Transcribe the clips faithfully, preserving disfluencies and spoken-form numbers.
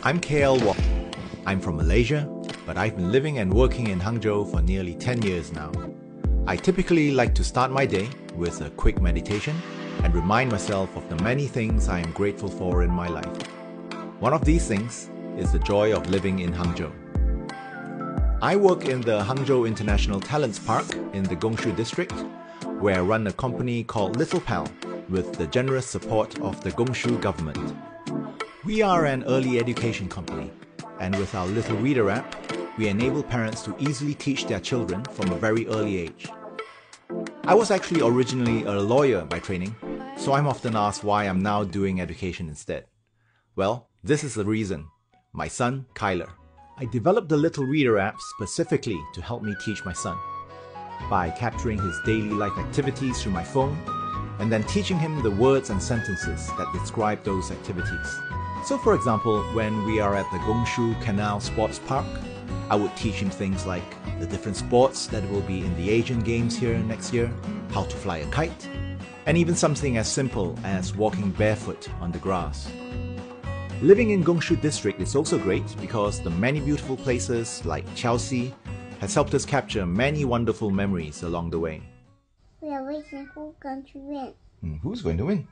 I'm K L Wong. I'm from Malaysia, but I've been living and working in Hangzhou for nearly ten years now. I typically like to start my day with a quick meditation and remind myself of the many things I am grateful for in my life. One of these things is the joy of living in Hangzhou. I work in the Hangzhou International Talents Park in the Gongshu district, where I run a company called Little Pal with the generous support of the Gongshu government. We are an early education company, and with our Little Reader app, we enable parents to easily teach their children from a very early age. I was actually originally a lawyer by training, so I'm often asked why I'm now doing education instead. Well, this is the reason. My son, Kyler. I developed the Little Reader app specifically to help me teach my son. By capturing his daily life activities through my phone, and then teaching him the words and sentences that describe those activities. So for example, when we are at the Gongshu Canal sports park, I would teach him things like the different sports that will be in the Asian Games here next year, how to fly a kite, and even something as simple as walking barefoot on the grass. Living in Gongshu district is also great because the many beautiful places like Chelsea has helped us capture many wonderful memories along the way. We are waiting who's going to win. Hmm, who's going to win?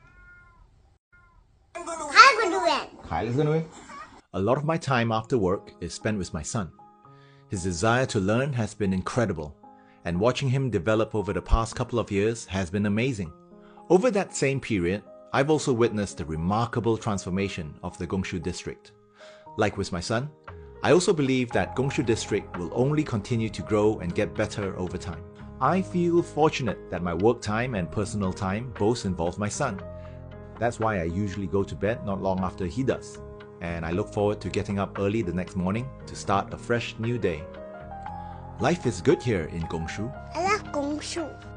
I'm going to win. Kyle's going to win. A lot of my time after work is spent with my son. His desire to learn has been incredible, and watching him develop over the past couple of years has been amazing. Over that same period, I've also witnessed the remarkable transformation of the Gongshu district. Like with my son, I also believe that Gongshu district will only continue to grow and get better over time. I feel fortunate that my work time and personal time both involve my son. That's why I usually go to bed not long after he does, and I look forward to getting up early the next morning to start a fresh new day. Life is good here in Gongshu. I love Gongshu.